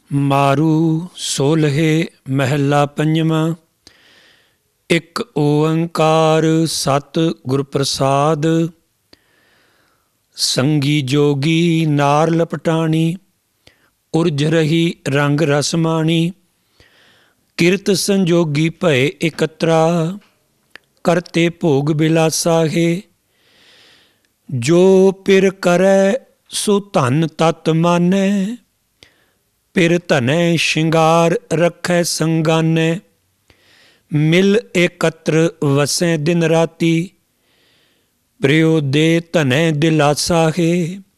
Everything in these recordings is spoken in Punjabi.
ਮਾਰੂ ਸੋਲ੍ਹੇ ਮਹਿਲਾ ਪੰਜਵਾਂ। ਇੱਕ ਓੰਕਾਰ ਸਤਿ ਗੁਰ ਪ੍ਰਸਾਦ। ਸੰਗੀ ਜੋਗੀ ਨਾਰ ਲਪਟਾਣੀ, ਉਰਜ ਰਹੀ ਰੰਗ ਰਸ ਮਾਣੀ। ਕਿਰਤ ਸੰਜੋਗੀ ਭਏ ਇਕੱਤਰਾ, ਕਰਤੇ ਭੋਗ ਬਿਲਾਸਾ ਹੈ। ਜੋ ਪਿਰ ਕਰੈ ਸੋ ਧਨ ਤਤ ਮਾਨੈ, ਪਿਰ ਧਨੈ ਸ਼ਿੰਗਾਰ ਰੱਖੈ ਸੰਗਾਨੈ। ਮਿਲ ਇਕੱਤਰ ਵਸੈ ਦਿਨ ਰਾਤੀ, ਪ੍ਰਿਯੋ ਦੇ ਧਨੈ ਦਿਲਾਸਾ ਹੈ।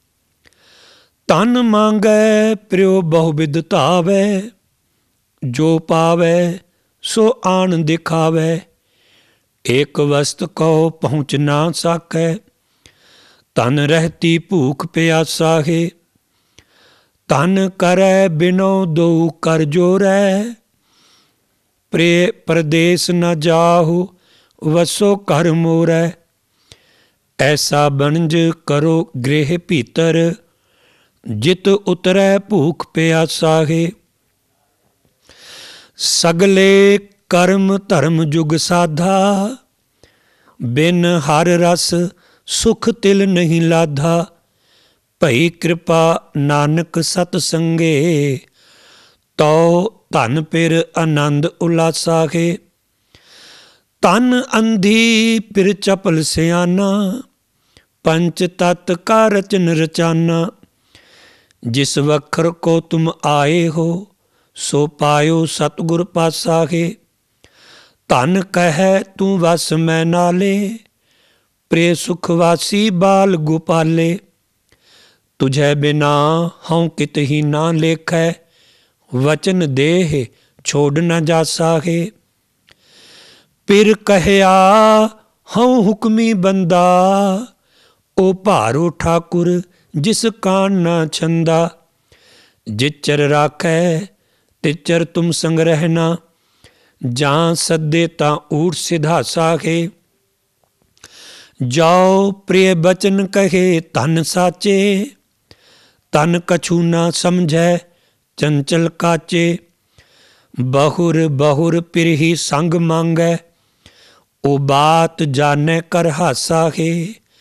ਧਨ ਮੰਗੈ ਪ੍ਰਿਯੋ ਬਹੁ ਧਾਵੈ, ਜੋ ਪਾਵੈ ਸੋ ਆਣ ਦਿਖਾਵੈ। ਏਕ ਵਸਤ ਕਉ ਪਹੁੰਚ ਨਾ ਸਾਕੈ, ਧਨ ਰਹਿਤੀ ਭੂਖ ਪਿਆਸਾ ਹੈ। ਧਨ ਕਰੈ ਬਿਨੋ ਦਉ ਕਰ ਜੋਰੈ, ਪ੍ਰਿਯ ਪਰਦੇਸ ਨ ਜਾਹੂ ਵਸੋ ਘਰ ਮੋਰੈ। ਐਸਾ ਬਣਜ ਕਰੋ ਗ੍ਰਹਿ ਭੀਤਰ, ਜਿਤ ਉਤਰੈ ਭੂਖ ਪਿਆਸਾ ਹੈ। ਸਗਲੇ ਕਰਮ ਧਰਮ ਜੁਗ ਸਾਧਾ, ਬਿਨ ਹਰ ਰਸ ਸੁਖ ਤਿਲ ਨਹੀਂ ਲਾਧਾ। ਭਈ ਕਿਰਪਾ ਨਾਨਕ ਸਤ ਸੰਗੇ, ਤਉ ਧਨ ਪਿਰ ਆਨੰਦ ਉਲਾਸਾ ਹੈ। ਧਨ ਅੰਧੀ ਪਿਰ ਚਪਲ ਸਿਆਨਾ, ਪੰਚ ਤਤ ਕਾ ਰਚਨ ਰਚਾਨਾ। ਜਿਸ ਵਖਰ ਕੋ ਤੁਮ ਆਏ ਹੋ, ਸੋ ਪਾਇਓ ਸਤਿਗੁਰ ਪਾਸਾ ਹੈ। ਧਨ ਕਹਿ ਤੂੰ ਵਸ ਮੈਂ ਨਾਲੇ, ਪ੍ਰਿਯ ਸੁਖਵਾਸੀ ਬਾਲ ਗੋਪਾਲੇ। ਤੁਝੈ ਬਿਨਾ ਹਉ ਕਿਤ ਹੀ ਨਾ ਲੇਖੈ, ਵਚਨ ਦੇਹ ਛੋੜ ਨ ਜਾਸਾ ਹੈ। ਪਿਰ ਕਹਿਆ ਹਉ ਹੁਕਮੀ ਬੰਦਾ, ਓ ਭਾਰੋ ਠਾਕੁਰ ਜਿਸ ਕਾਨ ਨਾ ਛੰਦਾ। ਜਿਚਰ ਰਾਖੈ ਤਿਚਰ ਤੁਮ ਸੰਗ ਰਹਿਣਾ, ਜਾਂ ਸੱਦੇ ਤਾਂ ਊਠ ਸਿਧਾਸਾ ਹੈ। ਜਾਓ ਪ੍ਰਿਯ ਬਚਨ ਕਹੇ ਧਨ ਸਾਚੇ, ਤਨ ਕਛੂ ਨਾ ਸਮਝੈ ਚੰਚਲ ਕਾਚੇ। ਬਹੁਰ ਬਹੁਰ ਪਿਰ ਹੀ ਸੰਗ ਮੰਗੈ, ਉਹ ਬਾਤ ਜਾਣੈ ਕਰ ਹਾਸਾ ਹੈ।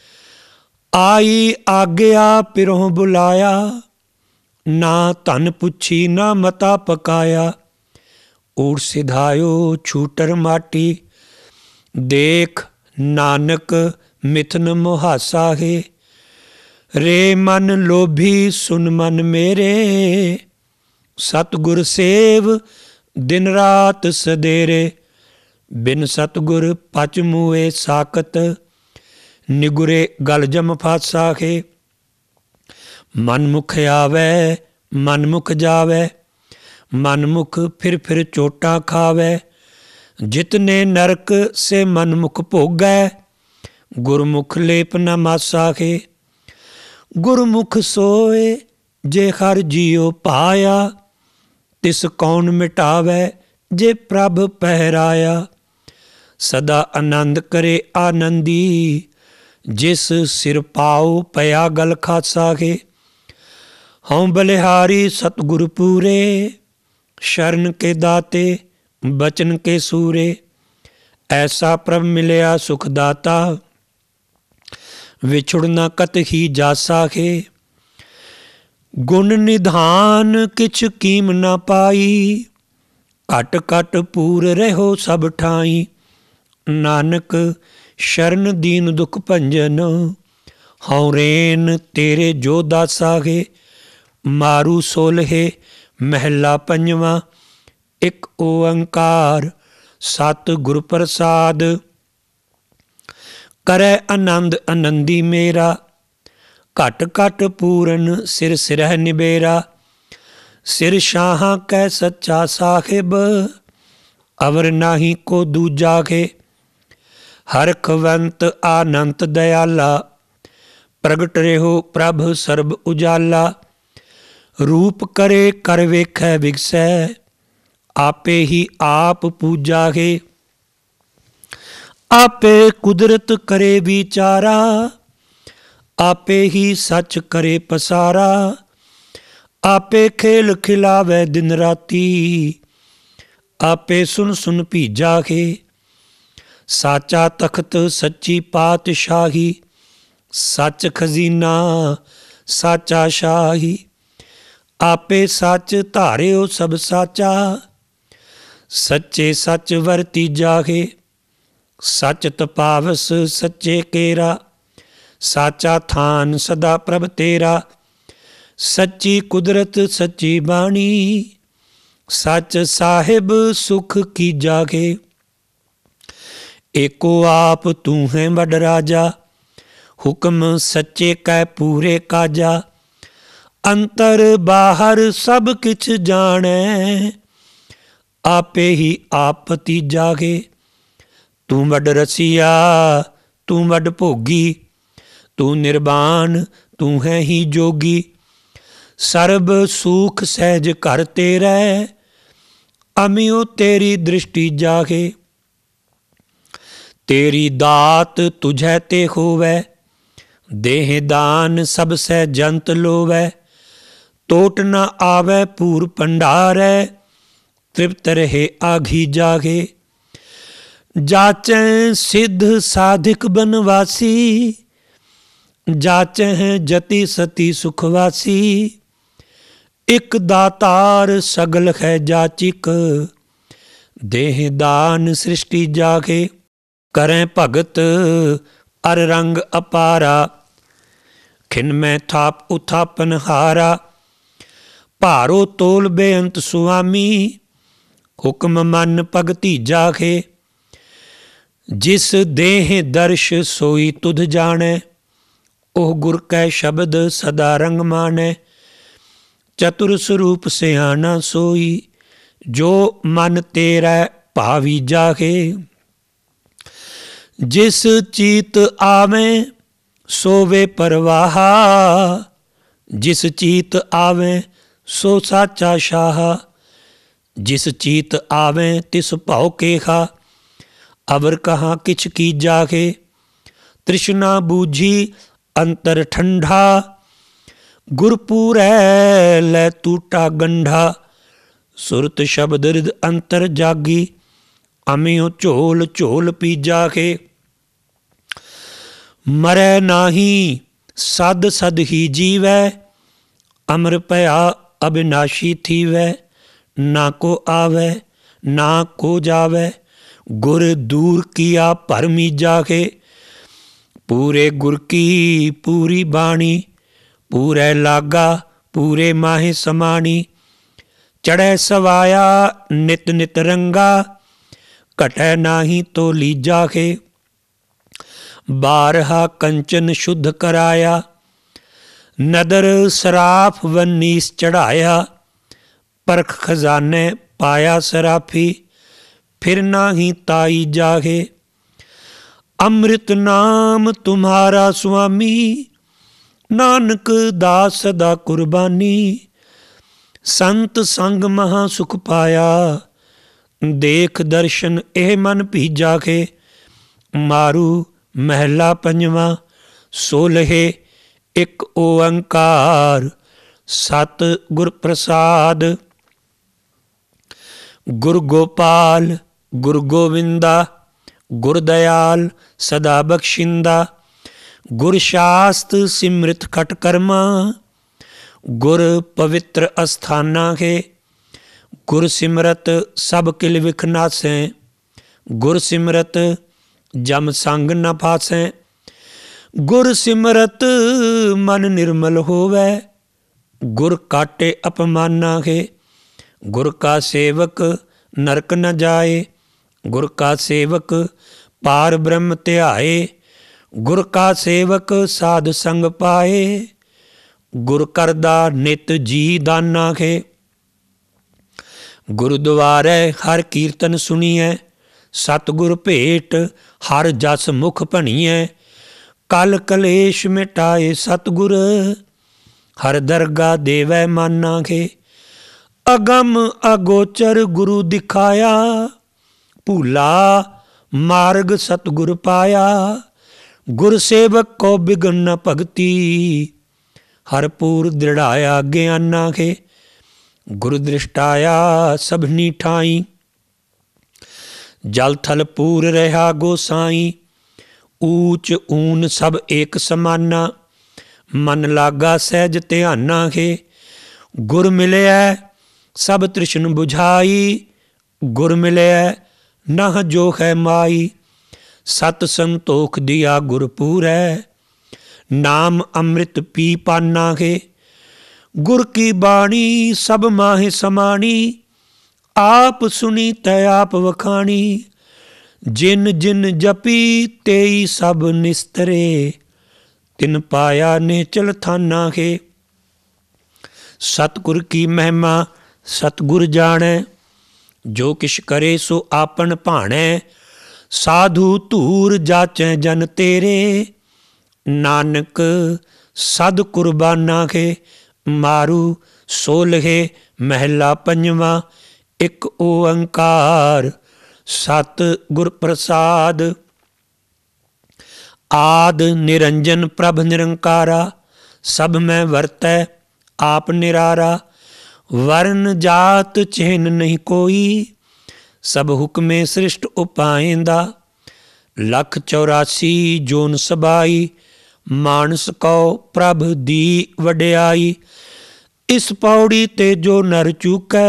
ਆਈ ਆਗਿਆ ਪਿਰੋਂ ਬੁਲਾਇਆ, ਨਾ ਧਨ ਪੁੱਛੀ ਨਾ ਮਤਾ ਪਕਾਇਆ। ਊਠ ਸਿਧਾਇਓ ਛੂਟਰ ਮਾਟੀ, ਦੇਖ ਨਾਨਕ ਮਿਥਨ ਮੁਹਾਸਾ ਹੈ। ਰੇ ਮਨ ਲੋਭੀ ਸੁਨ ਮਨ ਮੇਰੇ, ਸਤਿਗੁਰ ਸੇਵ ਦਿਨ ਰਾਤ ਸਦੇਰੇ। ਬਿਨ ਸਤਿਗੁਰ ਪਚ ਮੂਏ ਸਾਕਤ, ਨਿਗੁਰੇ ਗਲ ਜਮ ਫਾਸਾ ਹੈ। ਮਨ ਮੁਖ ਆਵੈ ਮਨ ਮੁਖ ਜਾਵੈ, ਮਨ ਮੁਖ ਫਿਰ ਫਿਰ ਚੋਟਾਂ ਖਾਵੈ। ਜਿਤਨੇ ਨਰਕ ਸੇ ਮਨ ਮੁਖ ਭੋਗੈ, ਗੁਰਮੁਖ ਲੇਪ ਨ ਮਾਸਾ ਹੈ। ਗੁਰਮੁਖ ਸੋਏ ਜੇ ਹਰ ਜੀਉ ਪਾਇਆ, ਤਿਸ ਕੌਣ ਮਿਟਾਵੈ ਜੇ ਪ੍ਰਭ ਪਹਿਰਾਇਆ। ਸਦਾ ਆਨੰਦ ਕਰੇ ਆਨੰਦੀ, ਜਿਸ ਸਿਰ ਪਾਉ ਪਿਆ ਗਲ ਖਾਸਾ ਹੈ। ਹਉ ਬਲਿਹਾਰੀ ਸਤਿਗੁਰ ਪੂਰੇ, ਸ਼ਰਨ ਕੇ ਦਾਤੇ ਬਚਨ ਕੇ ਸੂਰੇ। ਐਸਾ ਪ੍ਰਭ ਮਿਲਿਆ ਸੁਖ ਦਾਤਾ, ਵਿਛੁੜ ਨ ਕਤ ਹੀ ਜਾਸਾ ਹੈ। ਗੁਣ ਨਿਧਾਨ ਕਿਛ ਕੀਮ ਨ ਪਾਈ, ਘਟ ਘਟ ਪੂਰ ਰਹਿਓ ਸਭ ਠਾਈ। ਨਾਨਕ ਸ਼ਰਨ ਦੀਨ ਦੁਖ ਭੰਜਨ, ਹਉ ਰੇਨ ਤੇਰੇ ਜੋ ਦਾਸਾ ਹੈ। ਮਾਰੂ ਸੋਲ੍ਹੇ ਮਹਿਲਾ ਪੰਜਵਾਂ। ਇੱਕ ਓੰਕਾਰ ਸਤਿ ਗੁਰ ਪ੍ਰਸਾਦ। ਕਰੈ ਆਨੰਦ ਆਨੰਦੀ ਮੇਰਾ, ਘਟ ਘਟ ਪੂਰਨ ਸਿਰ ਸਿਰਹਿ ਨਿਬੇਰਾ। ਸਿਰ ਸ਼ਾਹਾਂ ਕੈ ਸੱਚਾ ਸਾਹਿਬ, ਅਵਰ ਨਾਹੀ ਕੋ ਦੂਜਾ ਹੈ। ਹਰਖਵੰਤ ਆਨੰਤ ਦਇਆਲਾ, ਪ੍ਰਗਟ ਰਹਿਓ ਪ੍ਰਭ ਸਰਬ ਉਜਾਲਾ। ਰੂਪ ਕਰੇ ਕਰ ਵੇਖੈ ਵਿਗਸੈ, ਆਪੇ ਹੀ ਆਪ ਪੂਜਾ ਹੈ। ਆਪੇ ਕੁਦਰਤ ਕਰੇ ਵਿਚਾਰਾ, ਆਪੇ ਹੀ ਸੱਚ ਕਰੇ ਪਸਾਰਾ। ਆਪੇ ਖੇਲ ਖਿਲਾਵੇ ਦਿਨ ਰਾਤੀ, ਆਪੇ ਸੁਨ ਸੁਨ ਭੀਜਾ ਕੇ। ਸਾਚਾ ਤਖਤ ਸੱਚੀ ਪਾਤਸ਼ਾਹੀ, ਸੱਚ ਖਜ਼ੀਨਾ ਸਾਚਾ ਸ਼ਾਹੀ। ਆਪੇ ਸੱਚ ਧਾਰਿਓ ਸਭ ਸਾਚਾ, ਸੱਚੇ ਸੱਚ ਵਰਤੀ ਜਾਗੇ। ਸੱਚ ਤਪਾਵਸ ਸੱਚੇ ਕੇਰਾ, ਸਾਚਾ ਥਾਨ ਸਦਾ ਪ੍ਰਭ ਤੇਰਾ। ਸੱਚੀ ਕੁਦਰਤ ਸੱਚੀ ਬਾਣੀ, ਸੱਚ ਸਾਹਿਬ ਸੁਖ ਕੀ ਜਾਗੇ। ਏਕੋ ਆਪ ਤੂੰ ਹੈ ਵੱਡ ਰਾਜਾ, ਹੁਕਮ ਸੱਚੇ ਕੈ ਪੂਰੇ ਕਾਜਾ। ਅੰਤਰ ਬਾਹਰ ਸਭ ਕਿਛ ਜਾਣੈ, ਆਪੇ ਹੀ ਆਪਤੀ ਜਾਗੇ। ਤੂੰ ਵੱਡ ਰਸੀਆ ਤੂੰ ਵੱਡ ਭੋਗੀ, ਤੂੰ ਨਿਰਵਾਨ ਤੂੰ ਹੈ ਹੀ ਜੋਗੀ। ਸਰਬ ਸੂਖ ਸਹਿਜ ਘਰ ਤੇਰੈ, ਅਮਿਓ ਤੇਰੀ ਦ੍ਰਿਸ਼ਟੀ ਜਾਗੇ। ਤੇਰੀ ਦਾਤ ਤੁਝੈ ਤੇ ਹੋਵੈ, ਦੇਹ ਦਾਨ ਸਭ ਸਹਿ ਜੰਤ ਲੋਵੈ। ਟੋਟ ਨ ਆਵੈ ਭੂਰ ਭੰਡਾਰੈ, ਤ੍ਰਿਪਤ ਰਹੇ ਆਘੀ ਜਾਗੇ। ਜਾਚੈ ਸਿੱਧ ਸਾਧਿਕ ਬਨਵਾਸੀ, ਜਾਚੈ ਜਤੀ ਸਤੀ ਸੁਖਵਾਸੀ। ਇਕ ਦਾਤਾਰ ਸਗਲ ਹੈ ਜਾਚਿਕ, ਦੇਹ ਦਾਨ ਸ੍ਰਿਸ਼ਟੀ ਜਾਗੇ। ਕਰੈ ਭਗਤ ਅਰ ਰੰਗ ਅਪਾਰਾ, ਖਿਨ ਮੈਂ ਥਾਪ ਉਥਾਪਨ ਹਾਰਾ। ਭਾਰੋ ਤੋਲ ਬੇਅੰਤ ਸੁਆਮੀ, ਹੁਕਮ ਮਨ ਭਗਤੀ ਜਾਗੇ। ਜਿਸ ਦੇਹ ਦਰਸ਼ ਸੋਈ ਤੁਧ ਜਾਣੈ, ਉਹ ਗੁਰ ਕੈ ਸ਼ਬਦ ਸਦਾ ਰੰਗ ਮਾਣੈ। ਚਤੁਰ ਸਰੂਪ ਸਿਆਣਾ ਸੋਈ, ਜੋ ਮਨ ਤੇਰਾ ਭਾਵੀ ਜਾਗੇ। ਜਿਸ ਚੀਤ ਆਵੇਂ ਸੋਵੇ ਪਰਵਾਹਾ, ਜਿਸ ਚੀਤ ਆਵੇਂ ਸੋ ਸਾਚਾ ਸ਼ਾਹ। ਜਿਸ ਚੀਤ ਆਵੇਂ ਤਿਸ ਭਉ ਕੇਹਾ, ਅਵਰ ਕਹਾਂ ਕਿਛ ਕੀ ਜਾਗੇ। ਤ੍ਰਿਸ਼ਨਾ ਬੂਝੀ ਅੰਤਰ ਠੰਡਾ, ਗੁਰਪੂਰੈ ਲੈ ਟੂਟਾ ਗੰਢਾ। ਸੁਰਤ ਸ਼ਬਦ ਰਿਦ ਅੰਤਰ ਜਾਗੀ, ਅਮਿਓ ਝੋਲ ਝੋਲ ਪੀ ਜਾਗੇ। ਮਰੈ ਨਾਹੀ ਸਦ ਸਦ ਹੀ ਜੀਵੈ, ਅਮਰ ਭਇਆ ਅਬਿਨਾਸ਼ੀ ਥੀਵੈ। ਨਾ ਕੋ ਆਵੈ ਨਾ ਕੋ ਜਾਵੈ, ਗੁਰ ਦੂਰ ਕੀਆ ਭਰਮੀ ਜਾਗੇ। ਪੂਰੇ ਗੁਰ ਕੀ ਪੂਰੀ ਬਾਣੀ, ਪੂਰੇ ਲਾਗਾ ਪੂਰੇ ਮਾਹੇ ਸਮਾਣੀ। ਚੜ੍ਹੈ ਸਵਾਇਆ ਨਿਤ ਨਿਤ ਰੰਗਾ, ਘਟੈ ਨਾਹੀ ਤੋਲੀ ਜਾਗੇ। ਬਾਰਹਾ ਕੰਚਨ ਸ਼ੁੱਧ ਕਰਾਇਆ, ਨਦਰ ਸਰਾਫ ਵਨੀਸ ਚੜ੍ਹਾਇਆ। ਪਰਖ ਖਜ਼ਾਨੇ ਪਾਇਆ ਸਰਾਫੀ, ਫਿਰ ਨਾਹੀ ਤਾਈ ਜਾਗੇ। ਅੰਮ੍ਰਿਤ ਨਾਮ ਤੁਮਹਾਰਾ ਸੁਆਮੀ, ਨਾਨਕ ਦਾਸ ਸਦਾ ਕੁਰਬਾਨੀ। ਸੰਤ ਸੰਗ ਮਹਾ ਸੁਖ ਪਾਇਆ, ਦੇਖ ਦਰਸ਼ਨ ਇਹ ਮਨ ਭੀਜਾ ਕੇ। ਮਾਰੂ ਮਹਿਲਾ ਪੰਜਵਾ, ਸੋਲਹੇ ਇੱਕ ਓੰਕਾਰ ਸਤ ਗੁਰ ਪ੍ਰਸਾਦ। ਗੁਰ ਗੋਪਾਲ ਗੁਰ ਗੋਵਿੰਦਾ, ਗੁਰ ਦਇਆਲ ਸਦਾ ਬਖਸ਼ਿੰਦਾ। ਗੁਰ ਸ਼ਾਸਤ ਸਿਮ੍ਰਿਤ ਖਟ ਕਰਮਾ, ਗੁਰ ਪਵਿੱਤਰ ਅਸਥਾਨਾ ਕੇ। ਗੁਰ ਸਿਮਰਤ ਸਭ ਕਿਲ ਵਿਖ ਨਾਸੈ, ਗੁਰ ਸਿਮਰਤ ਜਮ ਸੰਗ ਨ ਫਾਸੈ। ਗੁਰ ਸਿਮਰਤ ਮਨ ਨਿਰਮਲ ਹੋਵੈ, ਗੁਰ ਕਾਟੇ ਅਪਮਾਨਾ ਕੇ। ਗੁਰ ਕਾ ਸੇਵਕ ਨਰਕ ਨ ਜਾਏ, ਗੁਰ ਕਾ ਸੇਵਕ ਪਾਰ ਬ੍ਰਹਮ ਧਿਆਏ। ਗੁਰ ਕਾ ਸੇਵਕ ਸਾਧ ਸੰਗ ਪਾਏ, ਗੁਰ ਕਰਦਾ ਨਿਤ ਜੀ ਦਾਨਾ ਕੇ। ਗੁਰਦੁਆਰੇ ਹਰ ਕੀਰਤਨ ਸੁਣੀਐ, ਸਤਿਗੁਰ ਭੇਟ ਹਰ ਜਸ ਮੁਖ ਭਣੀਐ। ਕਲ ਕਲੇਸ਼ ਮਿਟਾਏ ਸਤਿਗੁਰ, ਹਰ ਦਰਗਾ ਦੇਵੈ ਮਾਨਾ ਕੇ। ਅਗਮ ਅਗੋਚਰ ਗੁਰੂ ਦਿਖਾਇਆ, ਭੂਲਾ ਮਾਰਗ ਸਤਿਗੁਰ ਪਾਇਆ। ਗੁਰ ਸੇਵਕ ਕੋ ਬਿਗਨ ਨ ਭਗਤੀ, हरपूर दृढ़ाया ज्ञाना के। गुरु दृष्टाया सबनी ठाई, जल थल पूर रहा गोसाई। ऊच ऊन सब एक समाना, मन लागा सहज ध्याना के। गुर मिलया सब तृष्ण बुझाई, गुर मिलया नह जो है माई। सत संतोख दिया गुरपुर है, नाम अमृत पी पाना के। गुर की बाणी सब माहे समानी, आप सुनी तै आप वखाणी। जिन जिन जपी तेई सब निस्तरे, तिन पाया नेचल थाना के। सतगुर की महिमा सतगुर जाने, जो किश करे सो आपन भाणै। साधु धूर जाचै जन तेरे, नानक सद कुर्बाना के। मारू सोलहे महला पंजवा, एक ओंकार सत गुर प्रसाद। आद निरंजन प्रभ निरंकारा, सब में वरतै आप निरारा। वर्ण जात चिन्ह नहीं कोई, सब हुक्मे सृष्ट उपाइंदा। 184 जोन सबाई, मानस कौ प्रभ दी वड्याई। इस पौड़ी ते जो नर चूकै,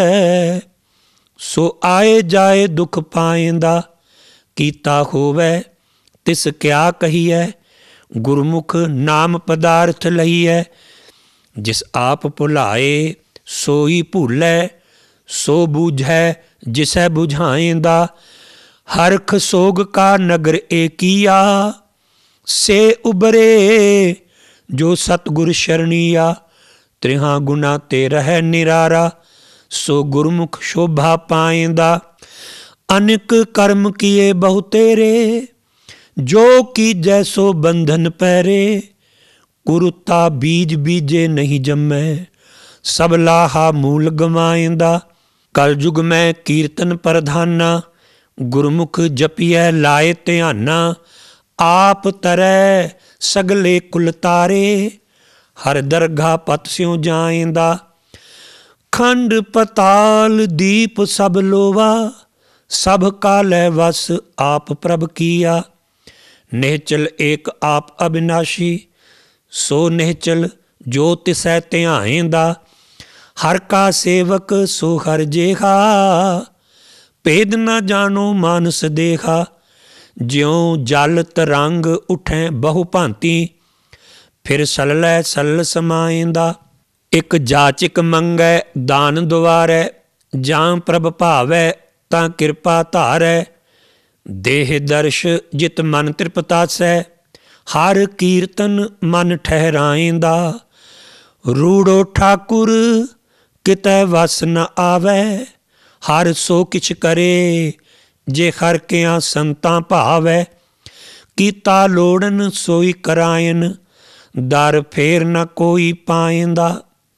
सो आए जाए दुख पाइंदा। कीता होवै तिस क्या कहिए, गुरमुख नाम पदार्थ लईए। जिस आप भुलाए सोई भूलै, सो बूझै जिसै बुझाइंदा। हरख सोग का नगर एकिया, से उबरे जो सतगुर शरणिया। त्रिहां गुना ते रह निरारा, सो गुरमुख शोभा पाइंदा। अनेक कर्म किए बहु तेरे, जो कीजै सो बंधन पैरे। कुरुता बीज बीजे नहीं जमै, सब लाहा मूल गवाइंदा। कल युग में कीर्तन प्रधाना, गुरमुख जपिए लाए ध्याना। आप तरै सगले कुल तारे, हर दरगाह पत स्यों जाइंदा। खंड पताल दीप सब लोवा, सब कालै वस आप प्रभ किया। निहचल एक आप अविनाशी, सो निहचल जो तिसै ध्याइंदा। हर का सेवक सो हर जेहा, भेद न जानो मानस देखा। ज्यों जल तरंग उठै बहु भांति, फिर सललै सल समाइंदा। एक जाचिक मंगै दान दुआरै, जां प्रभ भावै तां किरपा धारै। देह दर्श जित मन तृपतासै, हर कीर्तन मन ठहराइंदा। रूड़ो ठाकुर कितै वस न आवै, हर सो किछ करे जे हर किया संतां भावै। कीता लोड़न सोई करायन, दर फेर न कोई पाइंदा।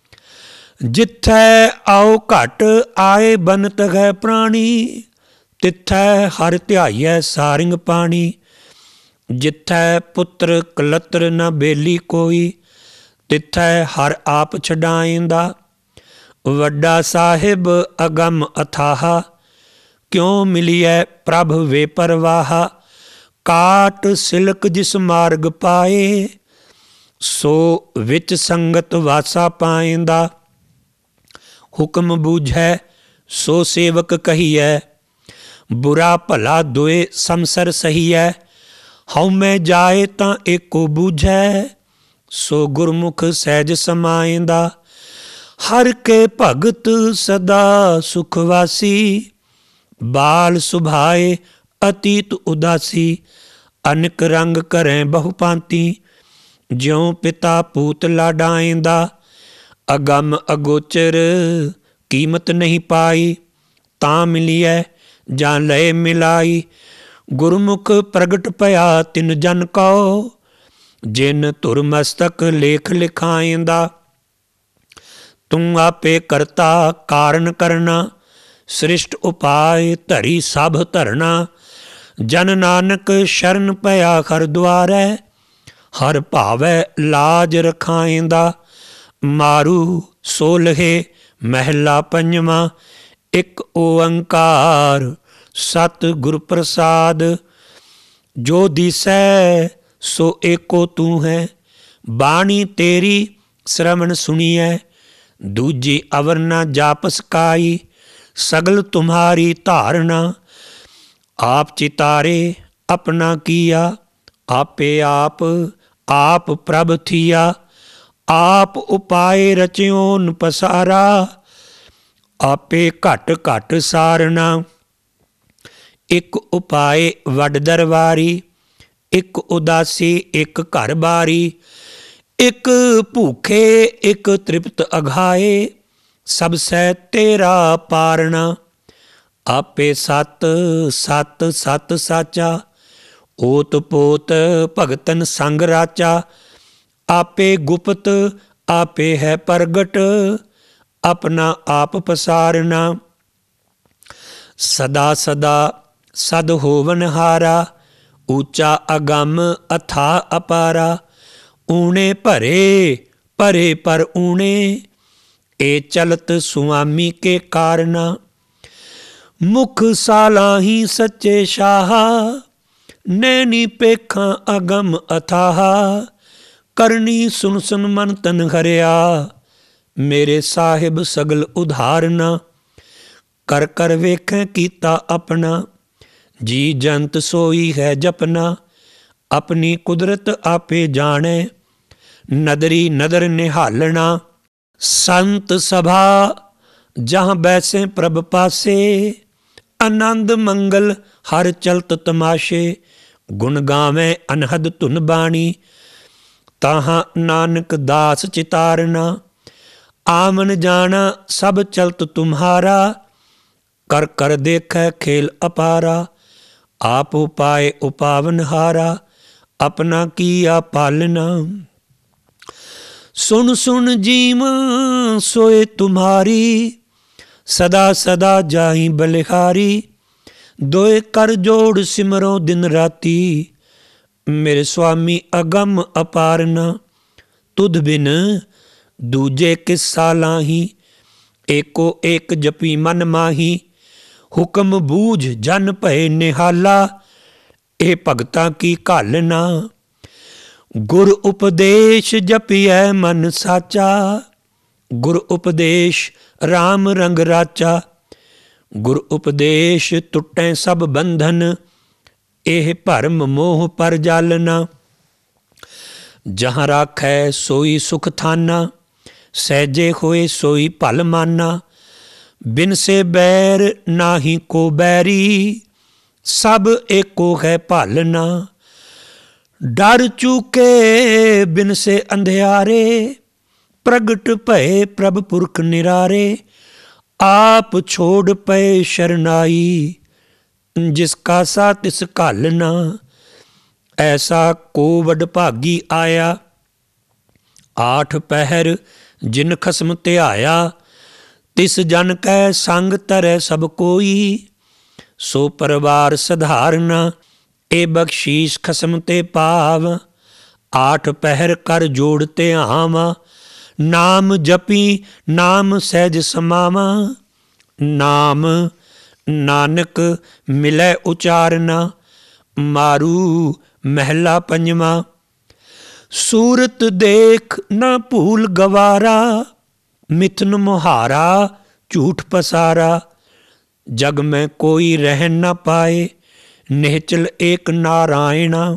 जिथै आओ घट आए बनत है प्राणी, तिथै हर ध्याइयै सारिंग पाणी। जिथै पुत्र कलत्र न बेली कोई, तिथै हर आप छडाइंदा। वड्डा साहिब अगम अथाहा, क्यों मिलिए प्रभ वे परवाहा। काट सिलक जिस मार्ग पाए, सो विच संगत वासा पाइंदा। हुक्म बूझै सो सेवक कहिए, बुरा भला दोए समसर सहीए। हउमै जाए तां एको बूझै, सो गुरमुख सहज समाइंदा। हर के भगत सदा सुखवासी, बाल सुभाए अतीत उदासी। अनक रंग करें बहु भांति, ज्यों पिता पूत लाडाइंदा। अगम अगोचर कीमत नहीं पाई, तां मिलिए जां लय मिलाई। गुरमुख प्रगट भया तिन जन कौ, जिन धुर मस्तक लेख लिखाइंदा। तू आपे करता कारण करना, सृष्ट उपाय धरी सब धरना। जन नानक शरण पया हर द्वारै, ਹਰ ਭਾਵੈ ਲਾਜ ਰਖਾਇਂਦਾ। ਮਾਰੂ ਸੋਲਹੇ ਮਹਿਲਾ ਪੰਜਵਾਂ। ਇੱਕ ਓੰਕਾਰ ਸਤ ਗੁਰ ਪ੍ਰਸਾਦ। ਜੋ ਦਿਸੈ ਸੋ ਏਕੋ ਤੂੰ ਹੈ। ਬਾਣੀ ਤੇਰੀ ਸ਼ਰਵਣ ਸੁਣੀਐ। ਦੂਜੀ ਅਵਰ ਨਾ ਜਾਪਸ ਕਾਈ। ਸਗਲ ਤੁਮਹਾਰੀ ਧਾਰਨਾ। ਆਪ ਚਿਤਾਰੇ ਆਪਣਾ ਕੀਆ। ਆਪੇ ਆਪ ਪ੍ਰਭ ਥੀਆ। ਆਪ ਉਪਾਏ ਰਚਿਓਨ ਪਸਾਰਾ। ਆਪੇ ਘਟ ਘਟ ਸਾਰਨਾ। ਇੱਕ ਉਪਾਏ ਵੱਡ ਦਰਬਾਰੀ। ਇੱਕ ਉਦਾਸੀ ਇੱਕ ਘਰ ਬਾਰੀ। ਇੱਕ ਭੂਖੇ ਇੱਕ ਤ੍ਰਿਪਤ ਅਘਾਏ। ਸਭ ਸਹਿ ਤੇਰਾ ਪਾਰਣਾ। ਆਪੇ ਸਤ ਸਤ ਸਤ ਸਾਚਾ। ਓਤ ਪੋਤ ਭਗਤਨ ਸੰਗ ਰਾਚਾ। ਆਪੇ ਗੁਪਤ ਆਪੇ ਹੈ ਪ੍ਰਗਟ। ਆਪਣਾ ਆਪ ਪਸਾਰਨਾ। ਸਦਾ ਸਦਾ ਸਦ ਹੋਵਨ ਹਾਰਾ। ਉੱਚਾ ਅਗੰਮ ਅਥਾ ਅਪਾਰਾ। ਊਣੇ ਭਰੇ ਭਰੇ ਪਰ ਊਣੇ। ਏ ਚਲਤ ਸੁਆਮੀ ਕੇ ਕਾਰਨਾ। ਮੁਖ ਸਾਲਾਹੀ ਸੱਚੇ ਸ਼ਾਹ। ਨੈਣੀ ਪੇਖਾਂ ਅਗਮ ਅਥਾਹ। ਕਰਨੀ ਸੁਨ ਸੁਨ ਮਨ ਤਨ ਹਰਿਆ। ਮੇਰੇ ਸਾਹਿਬ ਸਗਲ ਉਧਾਰਨਾ। ਕਰ ਕਰ ਵੇਖੈ ਕੀਤਾ ਆਪਣਾ। ਜੀ ਜੰਤ ਸੋਈ ਹੈ ਜਪਨਾ। ਆਪਣੀ ਕੁਦਰਤ ਆਪੇ ਜਾਣੈ। ਨਦਰੀ ਨਦਰ ਨਿਹਾਲਣਾ। ਸੰਤ ਸਭਾ ਜਹਾਂ ਬੈਸੇ ਪ੍ਰਭ ਪਾਸੇ। ਆਨੰਦ ਮੰਗਲ ਹਰ ਚਲਤ ਤਮਾਸ਼ੇ। ਗੁਣ ਗਾਵੇਂ ਅਨਹਦ ਧੁਨ ਬਾਣੀ। ਤਾਹਾਂ ਨਾਨਕ ਦਾਸ ਚਿਤਾਰਨਾ। ਆਮਨ ਜਾਣਾ ਸਭ ਚਲਤ ਤੁਮਹਾਰਾ। ਕਰ ਕਰ ਦੇਖੈ ਖੇਲ ਅਪਾਰਾ। ਆਪ ਉਪਾਏ ਉਪਾਵਨ ਹਾਰਾ। ਆਪਣਾ ਕੀਆ ਪਾਲਨਾ। ਸੁਨ ਸੁਨ ਜੀਵ ਸੋਏ ਤੁਮਹਾਰੀ। ਸਦਾ ਸਦਾ ਜਾਈ ਬਲਿਹਾਰੀ। ਦੋਏ ਕਰ ਜੋੜ ਸਿਮਰੋ ਦਿਨ ਰਾਤੀ। ਮੇਰੇ ਸੁਆਮੀ ਅਗੰਮ ਅਪਾਰਨਾ। ਤੁਧ ਬਿਨ ਦੂਜੇ ਕਿਸ ਸਾਲਾਹੀ। ਏਕੋ ਏਕ ਜਪੀ ਮਨ ਮਾਹੀ। ਹੁਕਮ ਬੂਝ ਜਨ ਭਏ ਨਿਹਾਲਾ। ਇਹ ਭਗਤਾਂ ਕੀ ਘਾਲਨਾ। ਗੁਰ ਉਪਦੇਸ਼ ਜਪੀਐ ਮਨ ਸਾਚਾ। ਗੁਰ ਉਪਦੇਸ਼ ਰਾਮ ਰੰਗ ਰਾਚਾ। ਗੁਰ ਉਪਦੇਸ਼ ਟੁੱਟੈ ਸਭ ਬੰਧਨ। ਇਹ ਭਰਮ ਮੋਹ ਪਰ ਜਾਲਨਾ। ਜਹਾਂ ਰਾਖੈ ਸੋਈ ਸੁਖ ਥਾਨਾ। ਸਹਿਜੇ ਹੋਏ ਸੋਈ ਭਲ ਮਾਨਾ। ਬਿਨ ਸੇ ਬੈਰ ਨਾਹੀ ਕੋ ਬੈਰੀ। ਸਭ ਏਕੋ ਹੈ ਭਾਲਨਾ। ਡਰ ਚੂਕੇ ਬਿਨ ਸੇ ਅੰਧਿਆਰੇ। ਪ੍ਰਗਟ ਭਏ ਪ੍ਰਭ ਪੁਰਖ ਨਿਰਾਰੇ। ਆਪ ਛੋੜ ਪਏ ਸ਼ਰਨਾਈ। ਜਿਸ ਕਾਸਾ ਤਿਸ ਘਾਲਨਾ। ਐਸਾ ਕੋ ਵਡ ਭਾਗੀ ਆਇਆ। ਆਠ ਪਹਿਰ ਜਿਨ ਖਸਮ ਧਿਆਇਆ। ਤਿਸ ਜਨ ਕੈ ਸੰਗ ਤਰੈ ਸਭ ਕੋਈ। ਸੋ ਪਰਵਾਰ ਸਧਾਰਨਾ। ਇਹ ਬਖਸ਼ੀਸ਼ ਖਸਮ ਤੇ ਪਾਵ। ਆਠ ਪਹਿਰ ਕਰ ਜੋੜ ਧਿਆਵਾਂ। ਨਾਮ ਜਪੀ ਨਾਮ ਸਹਿਜ ਸਮਾਵਾਂ। ਨਾਮ ਨਾਨਕ ਮਿਲੈ ਉਚਾਰਨਾ। ਮਾਰੂ ਮਹਿਲਾ ਪੰਜਵਾਂ। ਸੂਰਤ ਦੇਖ ਨਾ ਭੂਲ ਗਵਾਰਾ। ਮਿਥਨ ਮੁਹਾਰਾ ਝੂਠ ਪਸਾਰਾ। ਜਗ ਮੈਂ ਕੋਈ ਰਹਿ ਨਾ ਪਾਏ। ਨਿਹਚਲ ਏਕ ਨਾਰਾਇਣਾ।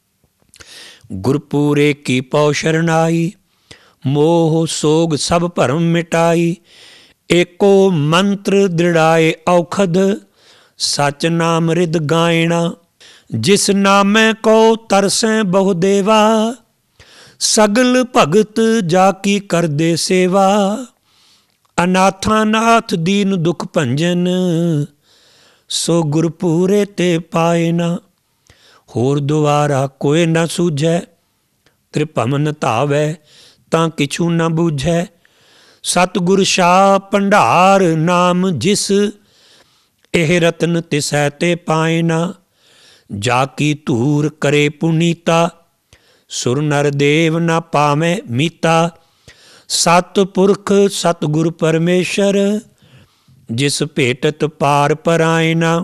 ਗੁਰਪੂਰੇ ਕੀ ਪਉ ਸ਼ਰਨਾਈ। ਮੋਹ ਸੋਗ ਸਭ ਭਰਮ ਮਿਟਾਈ। ਏਕੋ ਮੰਤਰ ਦ੍ਰਿੜਾਏ ਔਖਦ। ਸਚ ਨਾਮ ਰਿਦ ਗਾਇਣਾ। ਜਿਸ ਨਾਮੈ ਕੋ ਤਰਸੈ ਬਹੁ ਦੇਵਾ। ਸਗਲ ਭਗਤ ਜਾ ਕੀ ਕਰਦੇ ਸੇਵਾ। ਅਨਾਥਾਂ ਨਾਥ ਦੀਨ ਦੁਖ ਭੰਜਨ। ਸੋ ਗੁਰਪੂਰੇ ਤੇ ਪਾਏ ਨਾ। ਹੋਰ ਦੁਆਰਾ ਕੋਇ ਨਾ ਸੂਝੈ। ਤ੍ਰਿਭਵਨ ਧਾਵੈ ਤਾਂ ਕਿਛੂ ਨਾ ਬੂਝੈ। ਸਤਿਗੁਰ ਸ਼ਾਹ ਭੰਡਾਰ ਨਾਮ ਜਿਸ। ਇਹ ਰਤਨ ਤਿਸੈ ਤੇ ਪਾਏ ਨਾ। ਜਾ ਕੀ ਧੂਰ ਕਰੇ ਪੁਨੀਤਾ। ਸੁਰ ਨਰ ਦੇਵ ਨਾ ਪਾਵੇਂ ਮੀਤਾ। ਸਤ ਪੁਰਖ ਸਤਿਗੁਰ ਪਰਮੇਸ਼ਰ, ਜਿਸ ਭੇਟਤ ਪਾਰ ਪਰਾਇਨਾ।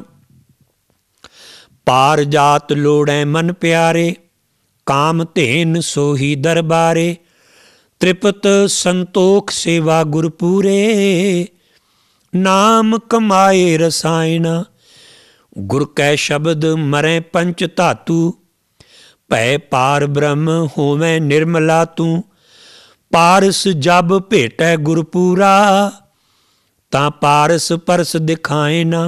ਪਾਰ ਜਾਤ ਲੋੜੈ ਮਨ ਪਿਆਰੇ, ਕਾਮ ਧੇਨ ਸੋਹੀ ਦਰਬਾਰੇ। ਤ੍ਰਿਪਤ ਸੰਤੋਖ ਸੇਵਾ ਗੁਰ ਪੂਰੇ, ਨਾਮ ਕਮਾਏ ਰਸਾਇਣਾ। ਗੁਰ ਕੈ ਸ਼ਬਦ ਮਰੈ ਪੰਚ ਧਾਤੂ, ਭੈ ਪਾਰ ਬ੍ਰਹਮ ਹੋਵੈ ਨਿਰਮਲਾ ਤੂੰ। ਪਾਰਸ ਜਬ ਭੇਟੈ ਗੁਰ ਪੂਰਾ, ਤਾਂ ਪਾਰਸ ਪਰਸ ਦਿਖਾਏ ਨਾ।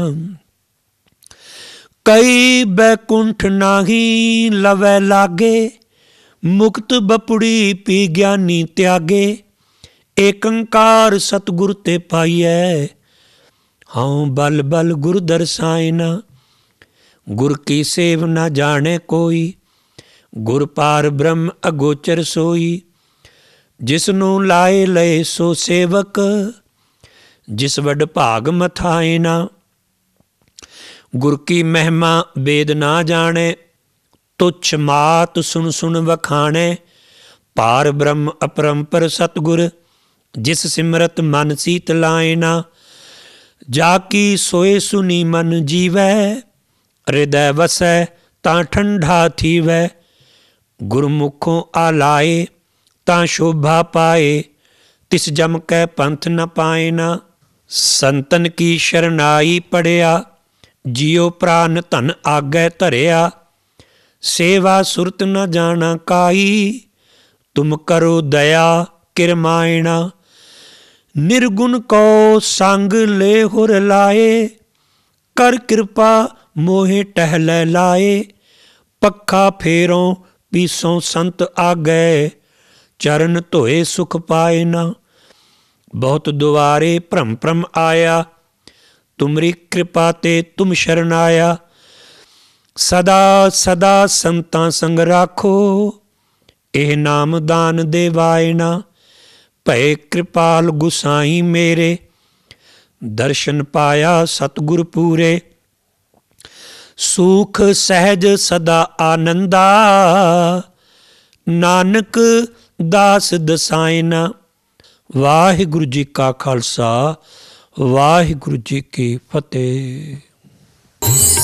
ਕਈ ਬੈਕੁੰਠ ਨਾਹੀ ਲਵੈ ਲਾਗੇ, ਮੁਕਤ ਬਪੁੜੀ ਪੀ ਗਿਆਨੀ ਤਿਆਗੇ। ਏਕੰਕਾਰ ਸਤਿਗੁਰ ਤੇ ਪਾਈਐ, ਹਉ ਬਲ ਬਲ ਗੁਰ ਦਰਸਾਇਨਾ। ਗੁਰ ਕੀ ਸੇਵ ਨਾ ਜਾਣੈ ਕੋਈ, ਗੁਰ ਪਾਰ ਬ੍ਰਹਮ ਅਗੋਚਰ ਸੋਈ। ਜਿਸਨੂੰ ਲਾਏ ਲਏ ਸੋ ਸੇਵਕ, ਜਿਸ ਵਡ ਭਾਗ ਮਥਾਏ ਨਾ। ਗੁਰ ਕੀ ਮਹਿਮਾ ਵੇਦ ਨਾ ਜਾਣੈ, ਤੁਛ ਮਾਤ ਸੁਣ ਸੁਣ ਵਖਾਣੈ। ਪਾਰ ਬ੍ਰਹਮ ਅਪਰੰਪਰ ਸਤਿਗੁਰ, ਜਿਸ ਸਿਮਰਤ ਮਨ ਸੀਤ ਲਾਏ ਨਾ। ਜਾ ਕੀ ਸੋਏ ਸੁਨੀ ਮਨ ਜੀਵੈ, ਹਿਰਦੈ ਵਸੈ ਤਾਂ ਠੰਡਾ ਥੀਵੈ। ਗੁਰਮੁਖੋਂ ਆਲਾਏ ਤਾਂ ਸ਼ੋਭਾ ਪਾਏ, ਤਿਸ ਜਮ ਕੈ ਪੰਥ ਨ ਪਾਏ ਨਾ। ਸੰਤਨ ਕੀ ਸ਼ਰਨਾਈ ਪੜਿਆ, ਜਿਉ ਪ੍ਰਾਨ ਧਨ ਆਗੈ ਧਰਿਆ। ਸੇਵਾ ਸੁਰਤ ਨ ਜਾਣਾ ਕਾਈ, ਤੁਮ ਕਰੋ ਦਇਆ ਕਿਰਮਾਇਣਾ। ਨਿਰਗੁਣ ਕੋ ਸੰਗ ਲੈ ਹੁਰ ਲਾਏ, ਕਰ ਕਿਰਪਾ ਮੋਹਿ ਟਹਿਲੈ ਲਾਏ। ਪੱਖਾ ਫੇਰੋਂ ਪੀਸੋਂ ਸੰਤ ਆਗੈ, ਚਰਨ ਧੋਏ ਸੁਖ ਪਾਏ ਨਾ। ਬਹੁਤ ਦੁਆਰੇ ਭਰਮ ਭਰਮ ਆਇਆ, ਤੁਮਰੀ ਕਿਰਪਾ ਤੇ ਤੁਮ ਸ਼ਰਨ ਆਇਆ। ਸਦਾ ਸਦਾ ਸੰਤਾਂ ਸੰਗ ਰਾਖੋ, ਇਹ ਨਾਮ ਦਾਨ ਦੇਵਾਏ ਨਾ। ਭਏ ਕਿਰਪਾਲ ਗੁਸਾਈ ਮੇਰੇ, ਦਰਸ਼ਨ ਪਾਇਆ ਸਤਿਗੁਰ ਪੂਰੇ। ਸੁਖ ਸਹਿਜ ਸਦਾ ਆਨੰਦਾ, ਨਾਨਕ ਦਾਸ ਦਸਾਇਨਾ। ਵਾਹਿਗੁਰੂ ਜੀ ਕਾ ਖਾਲਸਾ, ਵਾਹਿਗੁਰੂ ਜੀ ਕੀ ਫਤਿਹ।